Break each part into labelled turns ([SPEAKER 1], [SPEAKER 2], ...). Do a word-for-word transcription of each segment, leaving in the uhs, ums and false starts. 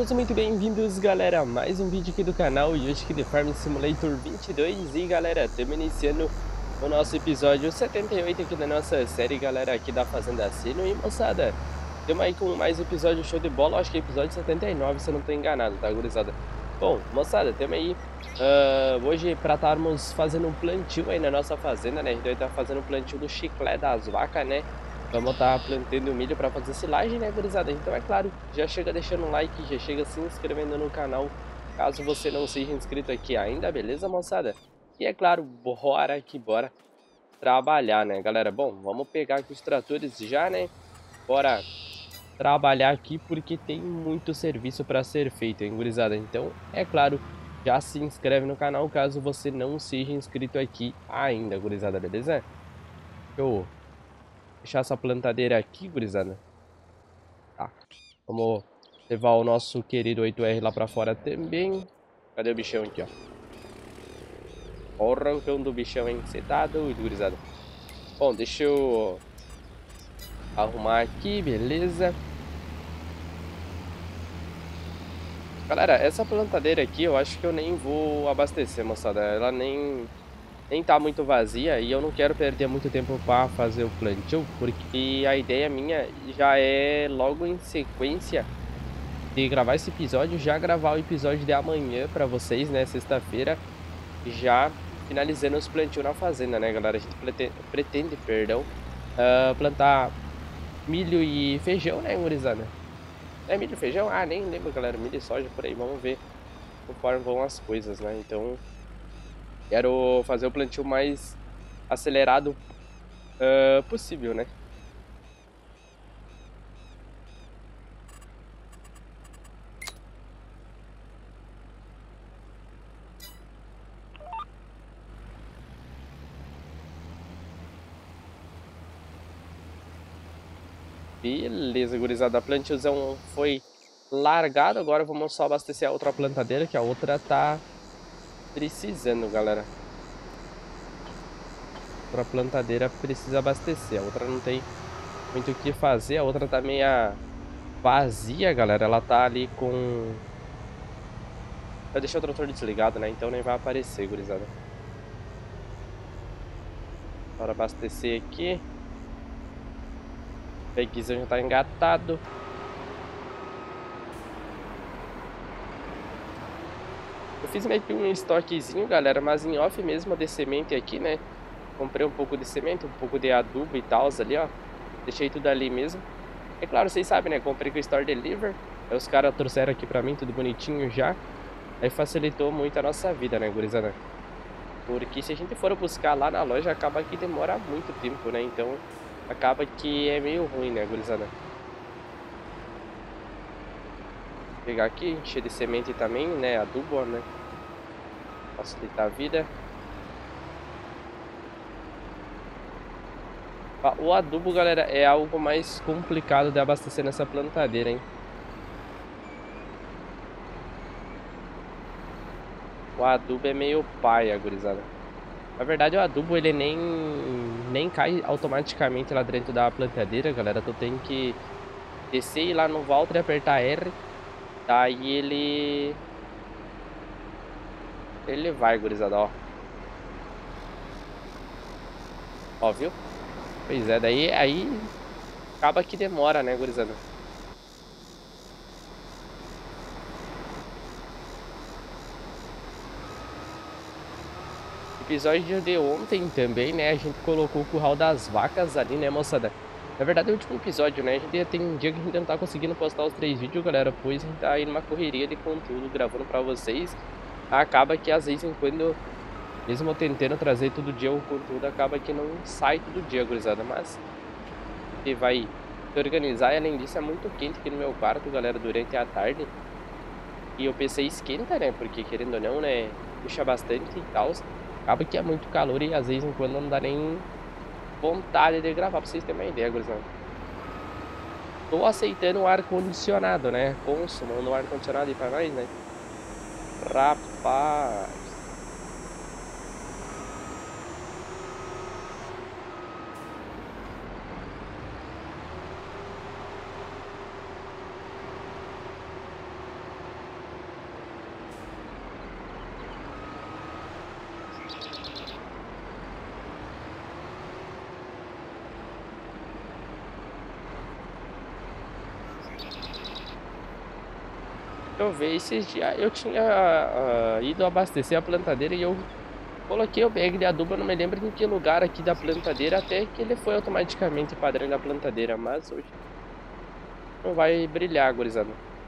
[SPEAKER 1] todos muito bem-vindos, galera, a mais um vídeo aqui do canal. E hoje aqui de Farm Simulator vinte e dois. E galera, estamos iniciando o nosso episódio setenta e oito aqui da nossa série, galera, aqui da Fazenda Sino. E moçada, estamos aí com mais um episódio show de bola. Acho que é episódio setenta e nove, se eu não estou enganado, tá, gurizada? Bom, moçada, estamos aí uh, hoje para estarmos fazendo um plantio aí na nossa fazenda, né? A gente vai estar fazendo um plantio do chiclete das vacas, né? Vamos estar plantando milho para fazer silagem, né, gurizada? Então, é claro, já chega deixando um like, já chega se inscrevendo no canal, caso você não seja inscrito aqui ainda, beleza, moçada? E é claro, bora que bora trabalhar, né, galera? Bom, vamos pegar aqui os tratores já, né? Bora trabalhar aqui porque tem muito serviço para ser feito, hein, gurizada? Então, é claro, já se inscreve no canal caso você não seja inscrito aqui ainda, gurizada, beleza? Show! Deixar essa plantadeira aqui, gurizada. Tá. Vamos levar o nosso querido oito R lá pra fora também. Cadê o bichão aqui, ó? Porra, o cão do bichão, hein? Você tá doido, gurizada. Bom, deixa eu arrumar aqui, beleza. Galera, essa plantadeira aqui eu acho que eu nem vou abastecer, moçada. Ela nem... nem tá muito vazia e eu não quero perder muito tempo para fazer o plantio, porque a ideia minha já é logo em sequência de gravar esse episódio, já gravar o episódio de amanhã para vocês, né, sexta-feira, já finalizando os plantios na fazenda, né, galera? A gente pretende, pretende perdão, uh, plantar milho e feijão, né, gurizada? É milho e feijão? Ah, nem lembro, galera, milho e soja, por aí, vamos ver conforme vão as coisas, né? Então, quero fazer o plantio mais acelerado uh, possível, né? Beleza, gurizada, a plantiozão foi largado, agora vamos só abastecer a outra plantadeira, que a outra tá precisando, galera. A outra plantadeira precisa abastecer, a outra não tem muito o que fazer, a outra tá meio vazia, galera. Ela tá ali com... eu deixei o trator desligado, né? Então nem vai aparecer, gurizada. Bora abastecer aqui. O peguizão já tá engatado. Eu fiz meio que um estoquezinho, galera, mas em off mesmo de semente aqui, né? Comprei um pouco de semente, um pouco de adubo e tal ali, ó. Deixei tudo ali mesmo. É claro, vocês sabem, né? Comprei com o Store Deliver. Aí os caras trouxeram aqui pra mim, tudo bonitinho já. Aí facilitou muito a nossa vida, né, gurizada? Porque se a gente for buscar lá na loja, acaba que demora muito tempo, né? Então, acaba que é meio ruim, né, gurizada? Vou pegar aqui, encher de semente também, né? Adubo, né? Facilitar a vida. O adubo, galera, é algo mais complicado de abastecer nessa plantadeira, hein? O adubo é meio paia, gurizada. Na verdade, o adubo, ele nem, nem cai automaticamente lá dentro da plantadeira, galera. Tu tem que descer e ir lá no Valtra e apertar R. Daí ele... ele vai, gurizada, ó. Ó, viu? Pois é, daí aí acaba que demora, né, gurizada? Episódio de ontem também, né, a gente colocou o curral das vacas ali, né, moçada? Na verdade, é o último episódio, né? A gente tem um dia que a gente não tá conseguindo postar os três vídeos, galera, pois a gente tá aí numa correria de conteúdo gravando pra vocês. Acaba que às vezes, quando, mesmo eu tentando trazer todo dia o conteúdo, acaba que não sai todo dia, gurizada. Mas a gente vai se organizar, e além disso é muito quente aqui no meu quarto, galera, durante a tarde. E o P C esquenta, né? Porque querendo ou não, né? Puxa bastante e tal. Acaba que é muito calor e às vezes quando não dá nem vontade de gravar, pra vocês terem uma ideia, gurizada. Tô aceitando o ar-condicionado, né? Consumando o ar-condicionado aí pra nós, né? Rapaz. eu ver, esses dias eu tinha uh, ido abastecer a plantadeira e eu coloquei o bag de adubo, eu não me lembro em que lugar aqui da plantadeira, até que ele foi automaticamente para dentro da plantadeira, mas hoje não vai brilhar, gurizada.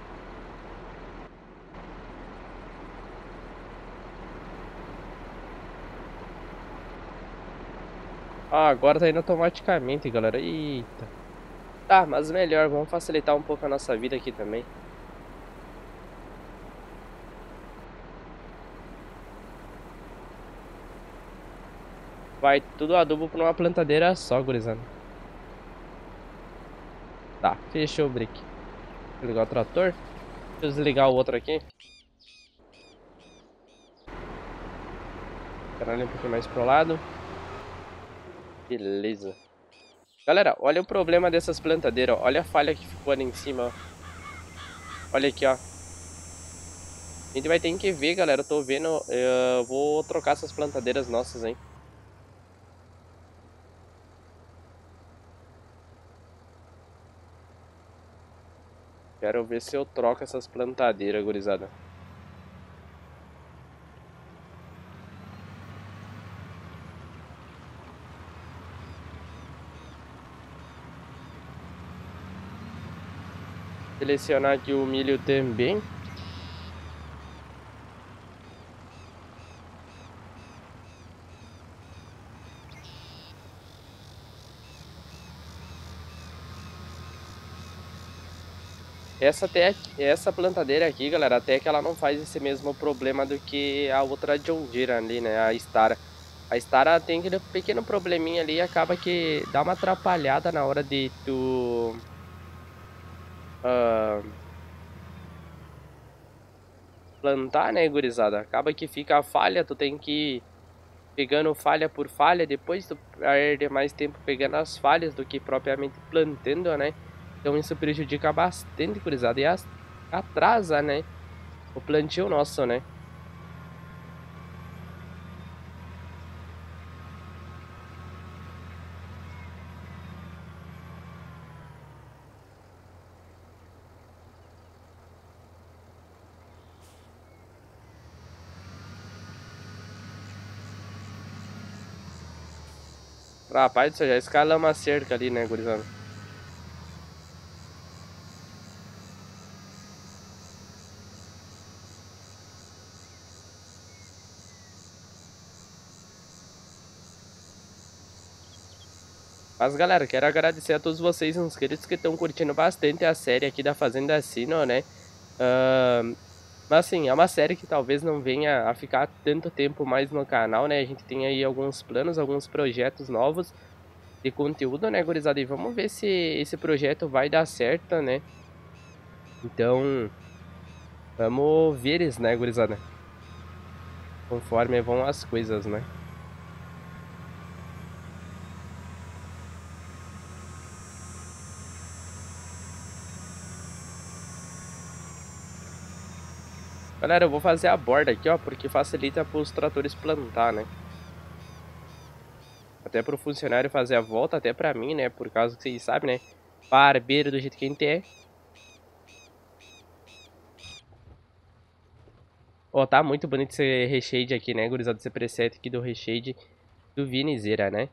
[SPEAKER 1] Ah, agora tá indo automaticamente, galera. Eita. Tá, mas melhor, vamos facilitar um pouco a nossa vida aqui também. Vai tudo adubo pra uma plantadeira só, gurizada. Tá, fechou o brick. Desligar o trator. Deixa eu desligar o outro aqui. Caralho, um pouquinho mais pro lado. Beleza. Galera, olha o problema dessas plantadeiras, ó. Olha a falha que ficou ali em cima, ó. Olha aqui, ó. A gente vai ter que ver, galera. Eu tô vendo. Eu vou trocar essas plantadeiras nossas, hein. Quero ver se eu troco essas plantadeiras, gurizada. Selecionar aqui o milho também. Essa, até, essa plantadeira aqui, galera, até que ela não faz esse mesmo problema do que a outra John Deere ali, né? A Stara. A Stara tem aquele pequeno probleminha ali e acaba que dá uma atrapalhada na hora de tu... Uh, plantar, né, gurizada? Acaba que fica a falha, tu tem que ir pegando falha por falha, depois tu perde mais tempo pegando as falhas do que propriamente plantando, né? Então isso prejudica bastante, gurizada, e atrasa, né, o plantio nosso, né? Rapaz, isso já escalamos a cerca ali, né, gurizada? Mas galera, quero agradecer a todos vocês inscritos que estão curtindo bastante a série aqui da Fazenda Sino, né? Uh, mas assim, é uma série que talvez não venha a ficar tanto tempo mais no canal, né? A gente tem aí alguns planos, alguns projetos novos de conteúdo, né, gurizada? E vamos ver se esse projeto vai dar certo, né? Então, vamos ver isso, né, gurizada? Conforme vão as coisas, né? Galera, eu vou fazer a borda aqui, ó, porque facilita para os tratores plantar, né? Até para o funcionário fazer a volta, até para mim, né? Por causa que vocês sabem, né? Barbeiro do jeito que a gente é. Ó, tá muito bonito esse reshade aqui, né, gurizada? Esse preset aqui do reshade do Vinizeira, né?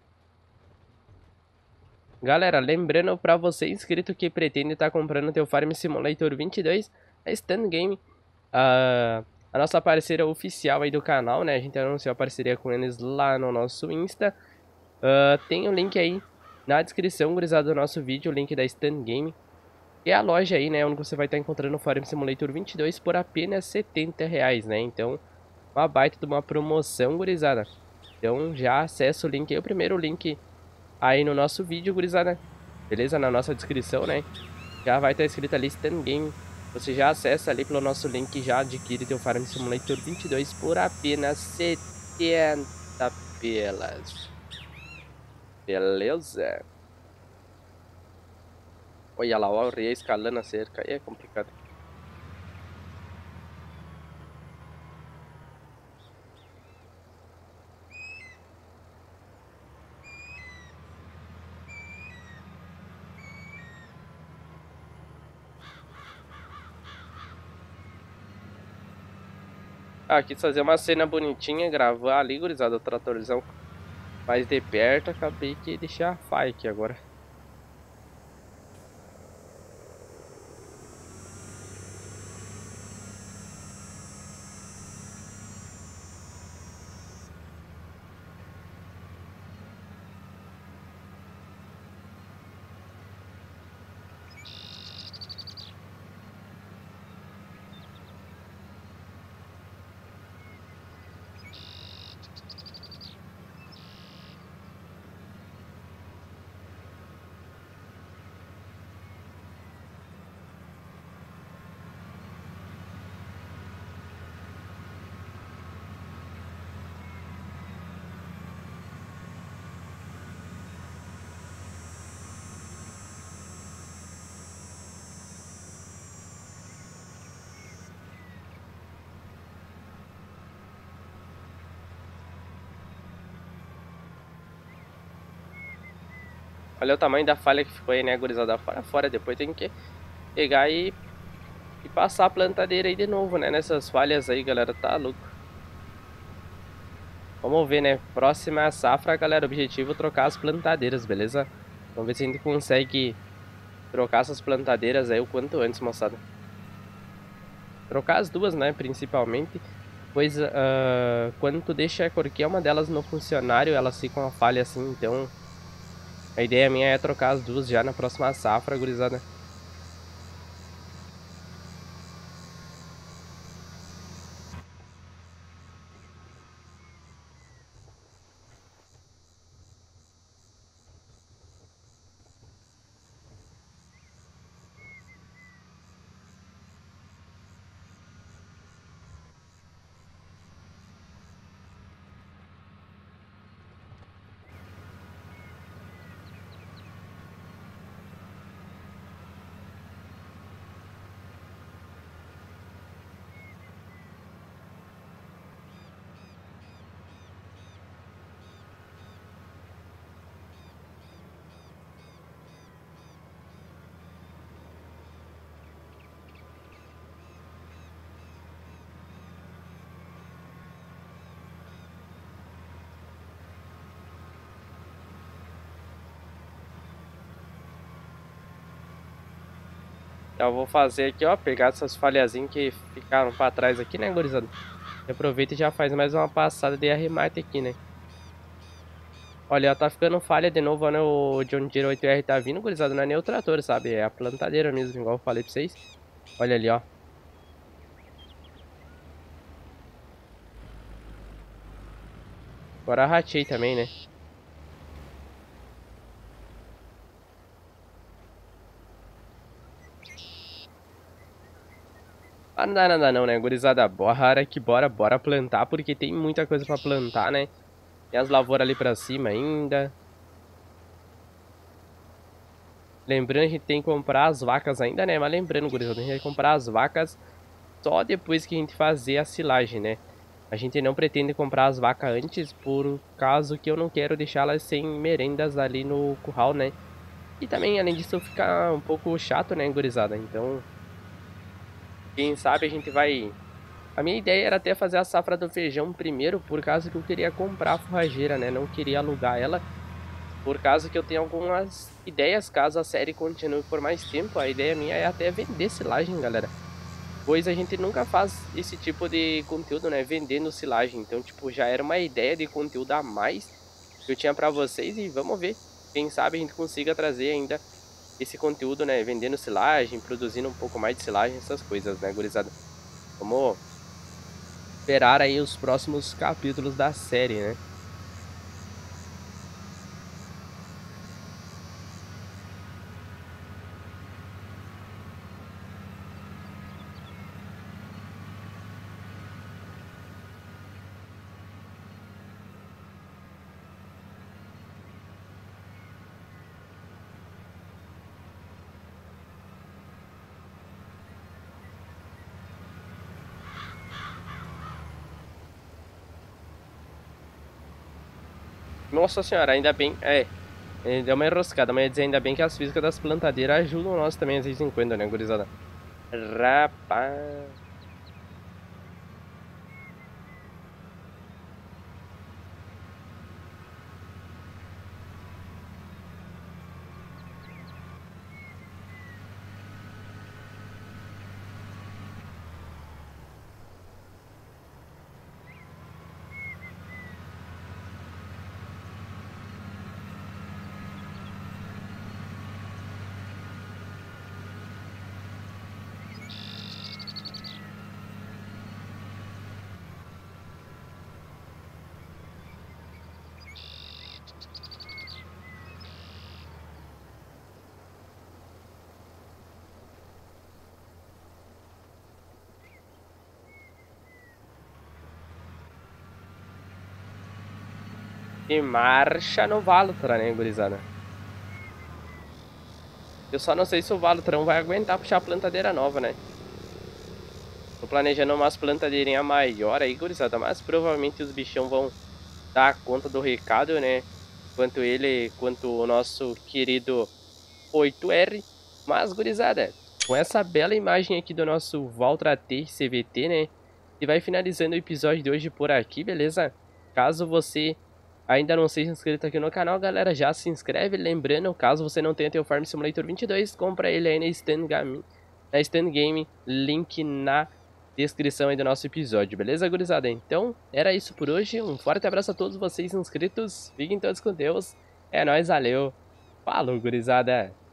[SPEAKER 1] Galera, lembrando para você inscrito que pretende estar tá comprando teu Farm Simulator vinte e dois, a Stand Game, a, a nossa parceira oficial aí do canal, né? A gente anunciou a parceria com eles lá no nosso Insta. Uh, tem o link aí na descrição, gurizada, do nosso vídeo, o link da Stand Game. Que é a loja aí, né? Onde você vai estar tá encontrando o Farm Simulator vinte e dois por apenas setenta reais, né? Então, uma baita de uma promoção, gurizada. Então, já acessa o link aí, o primeiro link aí no nosso vídeo, gurizada. Beleza? Na nossa descrição, né? Já vai estar escrito ali Stand Game. Você já acessa ali pelo nosso link e já adquire teu Farm Simulator vinte e dois por apenas setenta pelas. Beleza? Olha lá, ó, o rei escalando a cerca. Aí é complicado. Ah, quis fazer uma cena bonitinha, gravar ali, gurizada, o tratorzão mais de perto. Acabei que deixei a faia aqui agora. Olha o tamanho da falha que ficou aí, né, gurizada? Fora, fora. Depois tem que pegar e, e passar a plantadeira aí de novo, né? Nessas falhas aí, galera. Tá louco. Vamos ver, né? Próxima safra, galera. Objetivo: trocar as plantadeiras, beleza? Vamos ver se a gente consegue trocar essas plantadeiras aí o quanto antes, moçada. Trocar as duas, né? Principalmente. Pois uh, quando tu deixa qualquer uma delas no funcionário, elas ficam a falha assim. Então, a ideia minha é trocar as duas já na próxima safra, gurizada. Então, eu vou fazer aqui, ó, pegar essas falhazinhas que ficaram pra trás aqui, né, gurizada? Aproveita e já faz mais uma passada de arremate aqui, né? Olha, ó, tá ficando falha de novo, né? O John Deere oito R tá vindo, gurizada. Não é nem o trator, sabe? É a plantadeira mesmo, igual eu falei pra vocês. Olha ali, ó. Agora ratei também, né? Ah, não dá nada não, né, gurizada? Bora que bora, bora plantar, porque tem muita coisa pra plantar, né? Tem as lavouras ali pra cima ainda. Lembrando, a gente tem que comprar as vacas ainda, né? Mas lembrando, gurizada, a gente vai comprar as vacas só depois que a gente fazer a silagem, né? A gente não pretende comprar as vacas antes, por causa que eu não quero deixá-las sem merendas ali no curral, né? E também, além disso, fica um pouco chato, né, gurizada? Então, quem sabe a gente vai... A minha ideia era até fazer a safra do feijão primeiro, por causa que eu queria comprar a forrageira, né? Não queria alugar ela, por causa que eu tenho algumas ideias caso a série continue por mais tempo. A ideia minha é até vender silagem, galera. Pois a gente nunca faz esse tipo de conteúdo, né? Vendendo silagem. Então, tipo, já era uma ideia de conteúdo a mais que eu tinha pra vocês. E vamos ver. Quem sabe a gente consiga trazer ainda esse conteúdo, né? Vendendo silagem, produzindo um pouco mais de silagem, essas coisas, né, gurizada? Vamos esperar aí os próximos capítulos da série, né? Nossa senhora, ainda bem. É, ele deu uma enroscada, mas ia dizer ainda bem que as físicas das plantadeiras ajudam nós também, às vezes em quando, né, gurizada? Rapaz. E marcha no Valtran, né, gurizada? Eu só não sei se o Valtran vai aguentar puxar a plantadeira nova, né? Tô planejando umas plantadeirinhas maior aí, gurizada, mas provavelmente os bichão vão dar conta do recado, né? Quanto ele, quanto o nosso querido oito R. Mas, gurizada, com essa bela imagem aqui do nosso Valtra T C V T, né? E vai finalizando o episódio de hoje por aqui, beleza? Caso você ainda não seja inscrito aqui no canal, galera, já se inscreve. Lembrando, caso você não tenha teu Farm Simulator vinte e dois, compra ele aí na Stand Game, na Stand Game, link na descrição aí do nosso episódio, beleza, gurizada? Então, era isso por hoje. Um forte abraço a todos vocês inscritos. Fiquem todos com Deus. É nóis, valeu. Falou, gurizada.